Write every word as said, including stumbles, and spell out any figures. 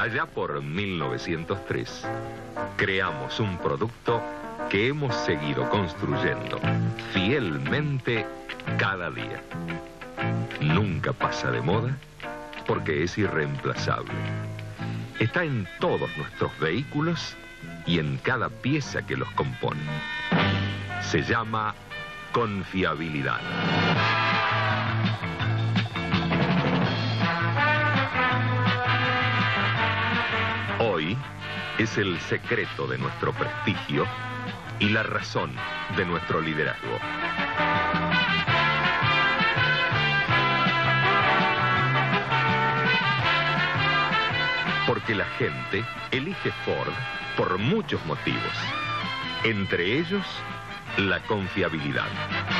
Allá por mil novecientos tres, creamos un producto que hemos seguido construyendo fielmente cada día. Nunca pasa de moda porque es irreemplazable. Está en todos nuestros vehículos y en cada pieza que los compone. Se llama confiabilidad. Hoy es el secreto de nuestro prestigio y la razón de nuestro liderazgo. Porque la gente elige Ford por muchos motivos, entre ellos la confiabilidad.